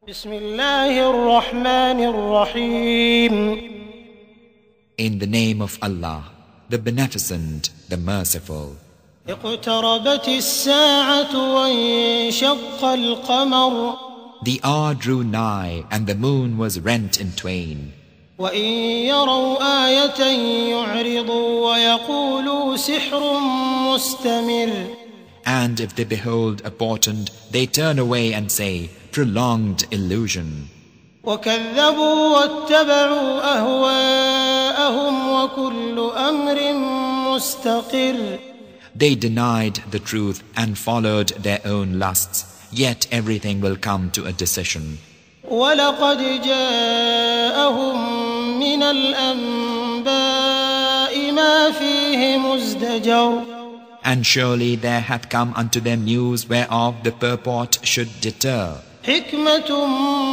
بسم الله الرحمن الرحيم. In the name of Allah, the Beneficent, the Merciful. اقتربت الساعة وانشق القمر. The hour drew nigh and the moon was rent in twain. وإن يروا آية يعرضوا ويقولوا سحر مستمر. And if they behold a portent, they turn away and say, prolonged illusion. وكذبوا واتبعوا أهواءهم وكل أمر مستقر. They denied the truth and followed their own lusts, yet everything will come to a decision. ولقد جاءهم من الأنباء ما فيه مزدجر. And surely there hath come unto them news whereof the purport should deter. حكمة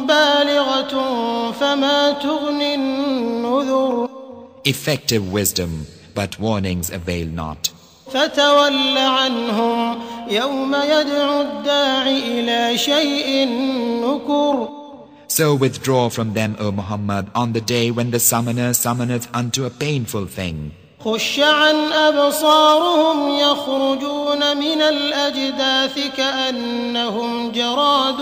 بالغة فما تغني النذر. Effective wisdom, but warnings avail not. فتول عنهم يوم يدعو الداع إلى شيء نكر. So withdraw from them, O Muhammad, on the day when the summoner summoneth unto a painful thing. خش عن أبصارهم يخرجون من الأجداث كأنهم جراد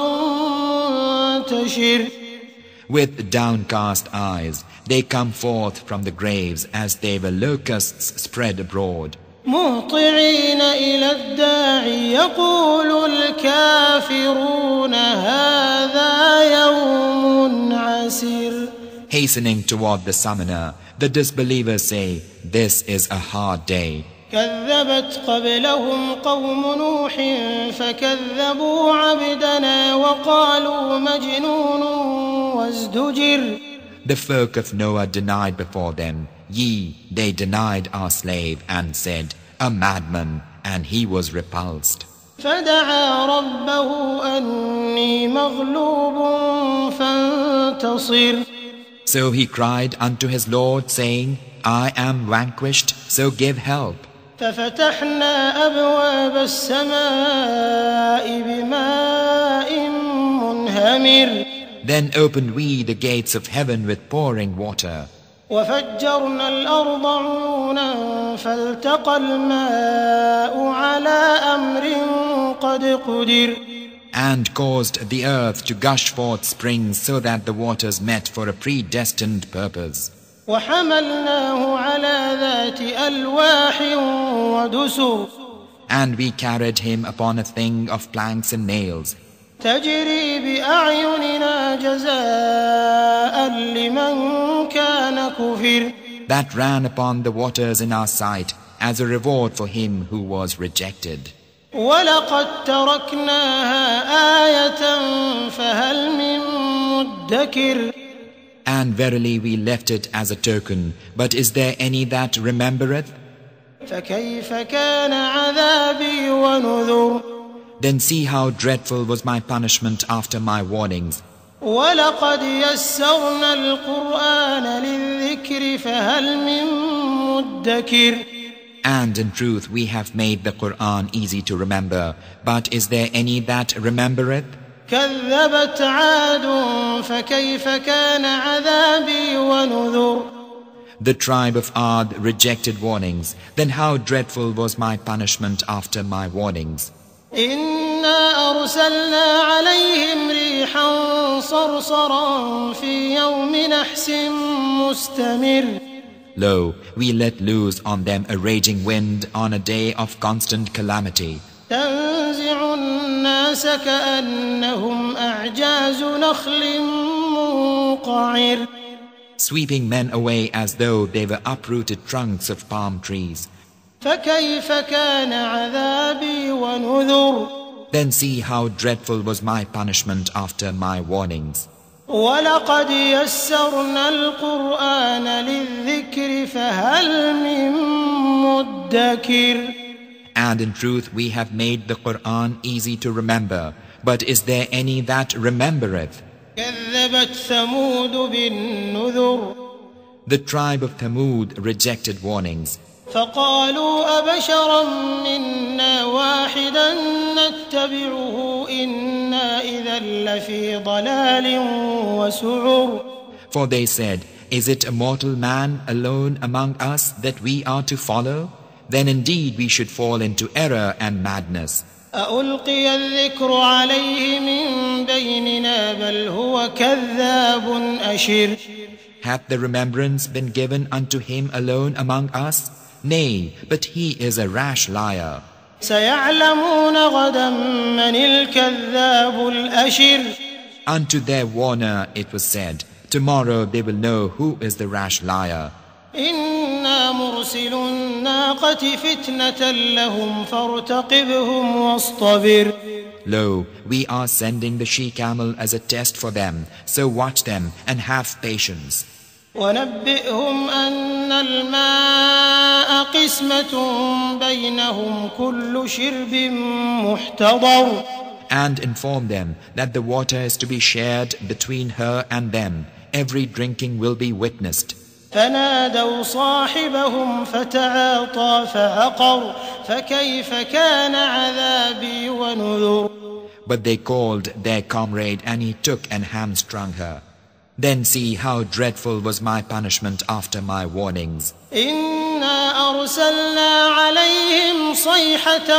منتشر. With downcast eyes, they come forth from the graves as they were locusts spread abroad. مهطعين إلى الداع يقول الكافرون هذا يوم عسير. Hastening toward the summoner, the disbelievers say, this is a hard day. كذبت قبلهم قوم نوح فكذبوا عبدنا وقالوا مجنون وازدجر. The folk of Noah denied before them, they denied our slave and said, a madman, and he was repulsed. فدعا ربه أني مغلوب فانتصر. So he cried unto his Lord, saying, I am vanquished, so give help. ففتحنا أبواب السماء بماء منهمر. Then opened we the gates of heaven with pouring water. وفجرنا الأرض عيونا فالتقى الماء على أمر قد قدر. And caused the earth to gush forth springs so that the waters met for a predestined purpose. وحملناه على ذات ألواح ودسر. And we carried him upon a thing of planks and nails. تجري بأعيننا جزاء لمن كان كفر. That ran upon the waters in our sight as a reward for him who was rejected. ولقد تركناها آية فهل من مدكر. And verily we left it as a token, but is there any that remembereth? فكيف كان عذابي ونذر. Then see how dreadful was my punishment after my warnings. ولقد يسرنا القرآن للذكر فهل من مدكر. And in truth we have made the Quran easy to remember, but is there any that remembereth? كذبت عاد فكيف كان عذابي ونذر. The tribe of Ad rejected warnings, then how dreadful was my punishment after my warnings. إنا أرسلنا عليهم ريحا صرصرا في يوم نحس مستمر. Lo, we let loose on them a raging wind on a day of constant calamity. تنزع الناس كأنهم أعجاز نخل منقعر. Sweeping men away as though they were uprooted trunks of palm trees. فكيف كان عذابي ونذر. Then see how dreadful was my punishment after my warnings. ولقد يسرنا القرآن للذكر فهل من مدكر. And in truth we have made the Quran easy to remember, but is there any that remembereth? كذبت ثمود بالنذر. The tribe of Thamud rejected warnings. فقالوا أبشرا منا واحدا نتبعه إنا إذا لفي ضلال وسعر. For they said, Is it a mortal man alone among us that we are to follow? Then indeed we should fall into error and madness. أألقي الذكر عليه من بيننا بل هو كذاب أشر. Hath the remembrance been given unto him alone among us? Nay, but he is a rash liar. سيعلمون غدا من الكذاب الأشر. Unto their warner it was said, Tomorrow they will know who is the rash liar. إنا مرسل الناقة فتنة لهم فارتقبهم واصطبر. Lo, we are sending the she-camel as a test for them, so watch them and have patience. ونبئهم أن الماء قسمة بينهم كل شرب محتضر. And inform them that the water is to be shared between her and them. Every drinking will be witnessed. فنادوا صاحبهم فتعاطى فعقر فكيف كان عذابي ونذر. But they called their comrade and he took and hamstrung her. Then see how dreadful was my punishment after my warnings. إنا أرسلنا عليهم صيحة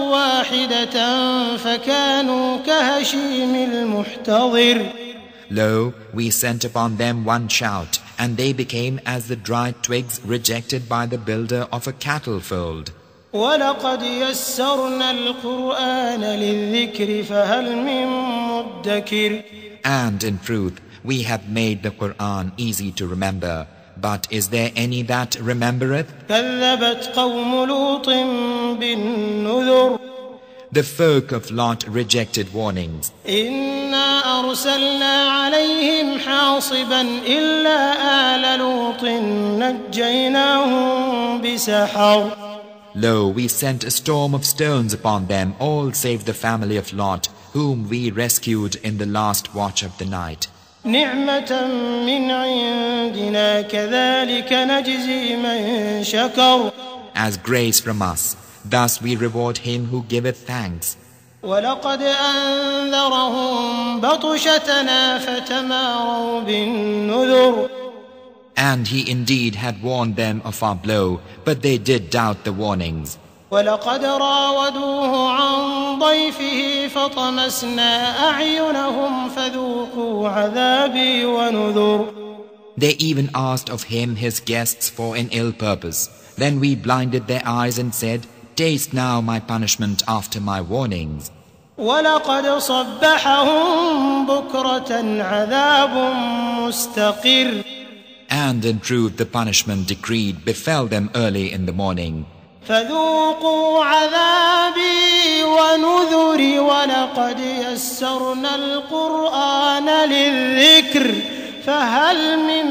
واحدة فكانوا كهشيم المحتضر. Lo, we sent upon them one shout, and they became as the dry twigs rejected by the builder of a cattle fold. وَلَقَدْ يَسَّرْنَا الْقُرْآنَ لِلذِّكْرِ فَهَلْ مِن مُّدَّكِرٍ. And in truth, we have made the Qur'an easy to remember. But is there any that remembereth? كَذَّبَتْ قَوْمُ لُوطٍ بِالنُّذُرِ. The folk of Lot rejected warnings. إِنَّا أَرْسَلْنَا عَلَيْهِمْ حَاصِبًا إِلَّا آلَ لُوطٍ نَجَّيْنَاهُمْ بِسَحَرٍ. Lo, we sent a storm of stones upon them, all save the family of Lot, whom we rescued in the last watch of the night. نِعْمَةً مِّنْ عِندِنَا كَذَلِكَ نَجْزِي مَن شَكَرَ. As grace from us, thus we reward him who giveth thanks. وَلَقَدْ أَنذَرَهُم بَطْشَتَنَا فَتَمَارَوْا بِالنُّذُرِ. And he indeed had warned them of our blow, but they did doubt the warnings. وَلَقَدْ رَاوَدُوهُ عَن ضَيْفِهِ فَطَمَسْنَا أَعْيُنَهُمْ فَذُوقُوا عَذَابِي وَنُذُرِ. They even asked of him his guests for an ill purpose. Then we blinded their eyes and said, Taste now my punishment after my warnings. وَلَقَدْ صَبَّحَهُم بُكْرَةً عَذَابٌ مُسْتَقِرٌّ. And in truth the punishment decreed befell them early in the morning. فذوقوا عذابي ونذري ولقد يسرنا القرآن للذكر فهل من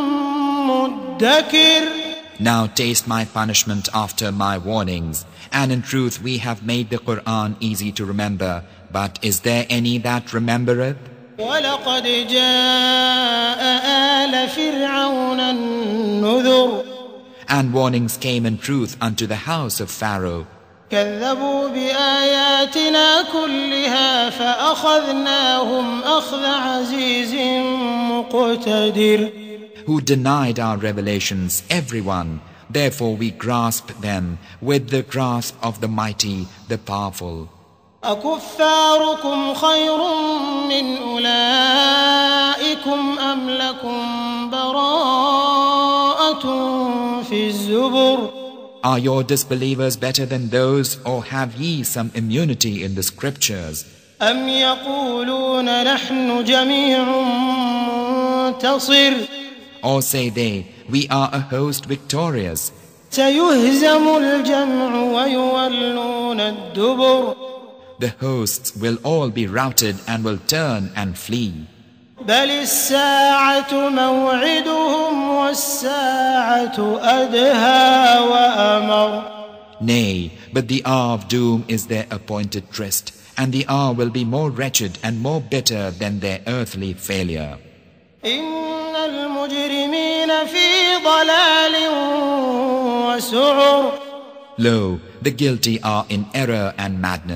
مدكر. Now taste my punishment after my warnings. And in truth we have made the Qur'an easy to remember. But is there any that remembereth? ولقد جاء آل فرعون النذر. And warnings came in truth unto the house of Pharaoh. كذبوا بآياتنا كلها فأخذناهم أخذ عزيز مقتدر. Who denied our revelations, everyone. Therefore we grasped them with the grasp of the mighty, the powerful. أكفاركم خير من أولئكم أم لكم براءة في الزبر. Are your disbelievers better than those, or have ye some immunity in the scriptures? أم يقولون نحن جميع منتصر. Or say they, we are a host victorious. سيهزم الجمع ويولون الدبر. The hosts will all be routed and will turn and flee. بل الساعة موعدهم والساعة أدهى وأمر. Nay, but the hour of doom is their appointed tryst, and the hour will be more wretched and more bitter than their earthly failure. إن المجرمين في ضلال وسعر. Lo, the guilty are in error and madness.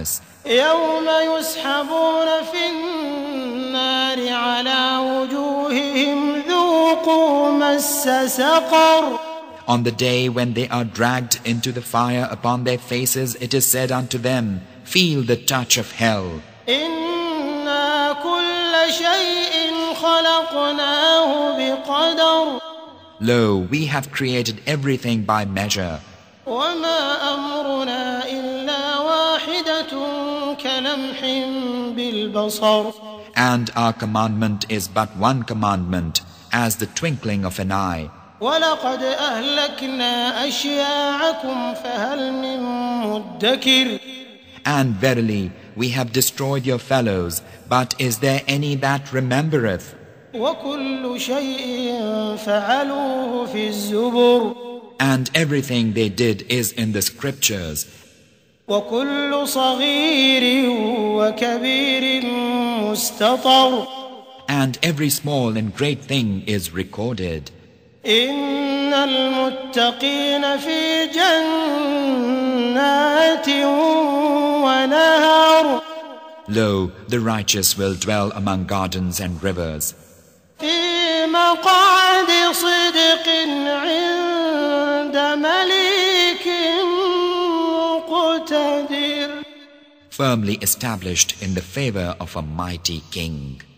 يوم يسحبون في النار على وجوههم ذوقوا مس سقر. On the day when they are dragged into the fire upon their faces, it is said unto them, feel the touch of hell. إنا كل شيء خلقناه بقدر. Lo, we have created everything by measure. وما أمرنا إلا واحدة كلمح بالبصر. And our commandment is but one commandment, as the twinkling of an eye. ولقد أهلكنا أشياعكم فهل من مدكر. And verily, we have destroyed your fellows, but is there any that remembereth? وكل شيء فعلوه في الزبر. And everything they did is in the scriptures. وكل صغير وكبير مستطر. And every small and great thing is recorded. إن المتقين في جنات ونهر. Lo, the righteous will dwell among gardens and rivers. في مقعد صدق عند مليك مقتدر. Firmly established in the favor of a mighty king.